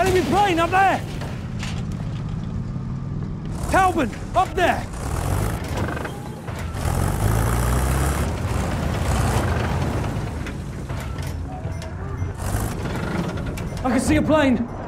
Enemy plane up there! Talbot, up there! I can see a plane.